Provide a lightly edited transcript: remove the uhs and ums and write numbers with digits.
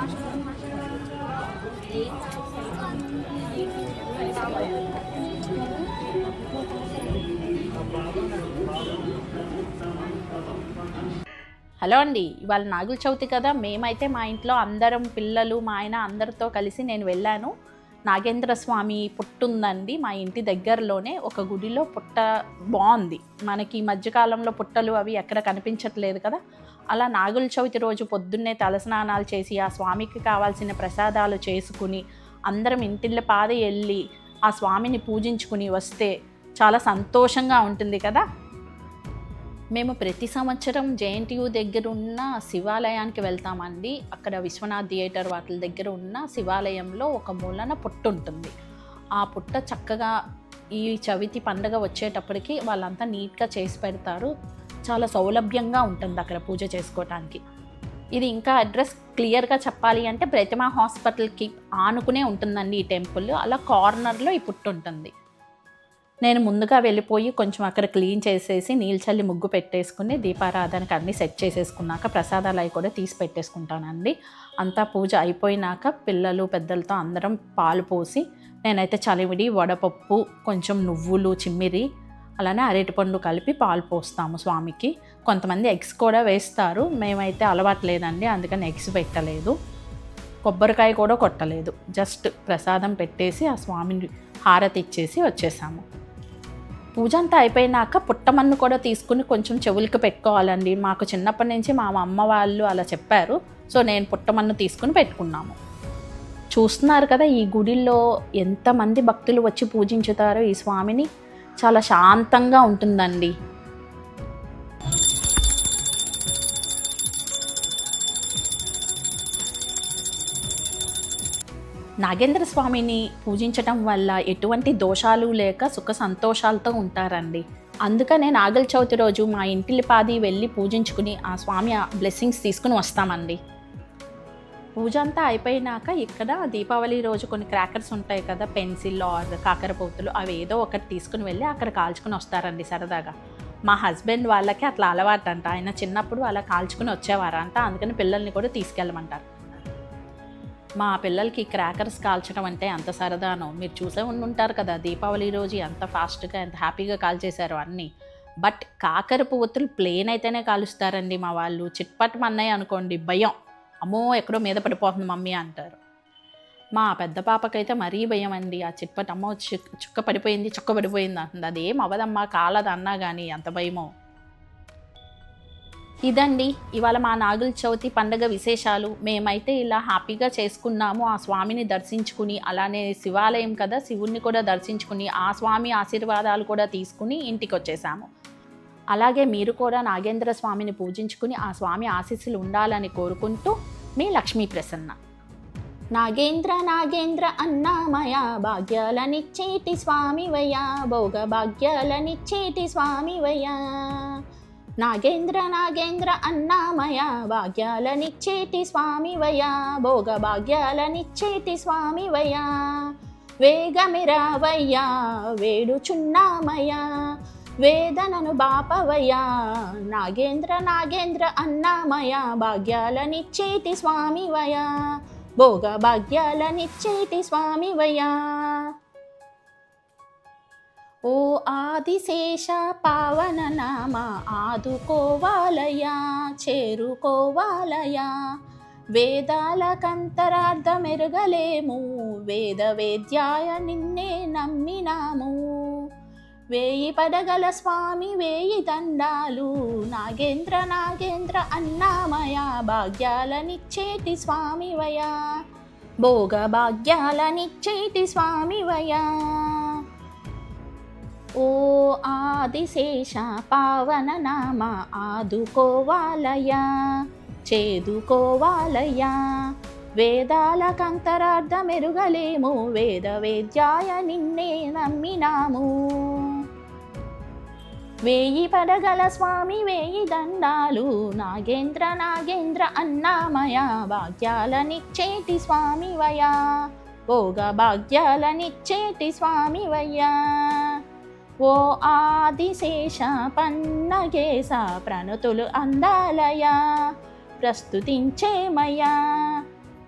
Hello అండి, ఇవాళ నాగుల చవితి కదా. మేమైతే మా ఇంట్లో అందరం పిల్లలు మా ఆయన అందరితో కలిసి నేను వెళ్ళాను. నాగేంద్ర స్వామి పుట్ట ఉందండి మా ఇంటి దగ్గరలోనే. ఒక గుడిలో పుట్ట బాగుంది. మనకి ఈ మధ్యకాలంలో పుట్టలు అవి ఎక్కడ కనిపించట్లేదు కదా. అలా నాగుల చవితి రోజు పొద్దున్నే తలస్నానాలు చేసి ఆ స్వామికి కావాల్సిన ప్రసాదాలు చేసుకుని అందరం ఇంటిళ్ళ పాద వెళ్ళి ఆ స్వామిని పూజించుకుని వస్తే చాలా సంతోషంగా ఉంటుంది కదా. మేము ప్రతి సంవత్సరం జేఎన్టీయూ దగ్గర ఉన్న శివాలయానికి వెళ్తామండి. అక్కడ విశ్వనాథ్ థియేటర్ వాటి దగ్గర ఉన్న శివాలయంలో ఒక మూలన పుట్ట ఉంటుంది. ఆ పుట్ట చక్కగా ఈ చవితి పండుగ వచ్చేటప్పటికి వాళ్ళంతా నీట్గా చేసి పెడతారు. చాలా సౌలభ్యంగా ఉంటుంది అక్కడ పూజ చేసుకోవటానికి. ఇది ఇంకా అడ్రస్ క్లియర్గా చెప్పాలి అంటే ప్రతిమా హాస్పిటల్కి ఆనుకునే ఉంటుందండి ఈ టెంపుల్. అలా కార్నర్లో ఈ పుట్ట ఉంటుంది. నేను ముందుగా వెళ్ళిపోయి కొంచెం అక్కడ క్లీన్ చేసేసి నీళ్ళు చల్లి ముగ్గు పెట్టేసుకుని దీపారాధనకి అన్నీ సెట్ చేసేసుకున్నాక ప్రసాదాలు అవి కూడా తీసి పెట్టేసుకుంటానండి. అంతా పూజ అయిపోయినాక పిల్లలు పెద్దలతో అందరం పాలు పోసి నేనైతే చలివిడి వడపప్పు కొంచెం నువ్వులు చిమ్మిరి అలానే అరటిపండు కలిపి పాలు పోస్తాము స్వామికి. కొంతమంది ఎగ్స్ కూడా వేస్తారు. మేమైతే అలవాటు లేదండి, అందుకని ఎగ్స్ పెట్టలేదు. కొబ్బరికాయ కూడా కొట్టలేదు. జస్ట్ ప్రసాదం పెట్టేసి ఆ స్వామిని హారతి ఇచ్చేసి వచ్చేసాము. పూజ అంతా అయిపోయినాక పుట్టమన్ను కూడా తీసుకుని కొంచెం చెవులకి పెట్టుకోవాలండి. మాకు చిన్నప్పటి నుంచి మా అమ్మ వాళ్ళు అలా చెప్పారు. సో నేను పుట్టమన్ను తీసుకుని పెట్టుకున్నాము. చూస్తున్నారు కదా ఈ గుడిలో ఎంతమంది భక్తులు వచ్చి పూజించుతారో ఈ స్వామిని. చాలా శాంతంగా ఉంటుందండి. నాగేంద్ర స్వామిని పూజించటం వల్ల ఎటువంటి దోషాలు లేక సుఖ సంతోషాలతో ఉంటారండి. అందుకనే నాగుల చవితి రోజు మా ఇంటిలి పాది వెళ్ళి పూజించుకుని ఆ స్వామి బ్లెస్సింగ్స్ తీసుకుని వస్తామండి. పూజ అంతా అయిపోయినాక ఇక్కడ దీపావళి రోజు కొన్ని క్రాకర్స్ ఉంటాయి కదా, పెన్సిల్ ఆర్ కాకరపోతులు, అవి ఏదో ఒకటి తీసుకుని వెళ్ళి అక్కడ కాల్చుకుని వస్తారండి సరదాగా. మా హస్బెండ్ వాళ్ళకి అట్లా అలవాటు అంట. ఆయన చిన్నప్పుడు అలా కాల్చుకుని వచ్చేవారంట. అందుకని పిల్లల్ని కూడా తీసుకెళ్ళమంటారు. మా పిల్లలకి క్రాకర్స్ కాల్చడం అంటే అంత సరదానో. మీరు చూసే ఉంటారు కదా దీపావళి రోజు ఎంత ఫాస్ట్గా ఎంత హ్యాపీగా కాల్చేశారో అన్నీ. బట్ కాకర పువ్వుతులు ప్లేన్ అయితేనే కాలుస్తారండి మా వాళ్ళు. చిట్పట్ అన్నయ్య అనుకోండి భయం, అమ్మో ఎక్కడో మీద పడిపోతుంది మమ్మీ అంటారు. మా పెద్ద పాపకైతే మరీ భయం అండి. ఆ చిట్పట్ అమ్మో చుక్క పడిపోయింది అంటుంది. అదేం అవ్వదమ్మా కాలదు అన్నా కానీ అంత భయమో. ఇదండి ఇవాళ మా నాగుల చవితి పండుగ విశేషాలు. మేమైతే ఇలా హ్యాపీగా చేసుకున్నాము. ఆ స్వామిని దర్శించుకుని అలానే శివాలయం కదా శివుణ్ణి కూడా దర్శించుకుని ఆ స్వామి ఆశీర్వాదాలు కూడా తీసుకుని ఇంటికి వచ్చేసాము. అలాగే మీరు కూడా నాగేంద్ర స్వామిని పూజించుకుని ఆ స్వామి ఆశీస్సులు ఉండాలని కోరుకుంటూ మీ లక్ష్మీ ప్రసన్న. నాగేంద్ర నాగేంద్ర అన్నామయ భాగ్యాలనిచ్చేటి స్వామివయ్యా, భోగ భాగ్యాలనిచ్చేటి స్వామివయ్యా. నాగేంద్ర నాగేంద్ర అన్నామయ భాగ్యాలనిచ్చేటి స్వామివయ్యా, భోగ భాగ్యాలనిచ్చేటి స్వామివయ్యా. వేగమిరావయ్యా వేడుచున్నామయ్యా, వేదనను బాపవయ్యా. నాగేంద్ర నాగేంద్ర అన్నామయ భాగ్యాలనిచ్చేటి స్వామివయ్యా, భోగ భాగ్యాలనిచ్చేటి స్వామివయ్యా. ఓ ఆదిశేష పావన నామ ఆదుకోవాలయా చేరుకోవాలయా. వేదాలకంతరార్థమెరుగలేము, వేద వేద్యాయ నిన్నే నమ్మినాము. వేయి పడగల స్వామి వేయి దండాలు, నాగేంద్ర నాగేంద్ర అన్నామయ భాగ్యాలనిచ్చేటి స్వామివయ్యా, భోగ భాగ్యాలనిచ్చేటి స్వామివయ్యా. ఓ ఆదిశేష పావన నామ ఆదుకోవాలయా చేదుకోవాలయా. వేదాలకంతరార్థమెరుగలేము, వేద వేద్యాయ నిన్నే నమ్మినాము. వేయి పడగల స్వామి వేయి దండాలు, నాగేంద్ర నాగేంద్ర అన్నామయ భాగ్యాలనిచ్చేటి స్వామివయ్యా, భోగ భాగ్యాలనిచ్చేటి స్వామివయ్యా. ఓ ఆదిశేష పన్నగేశ ప్రణతులు అందాలయా ప్రస్తుతించేమయ్యా.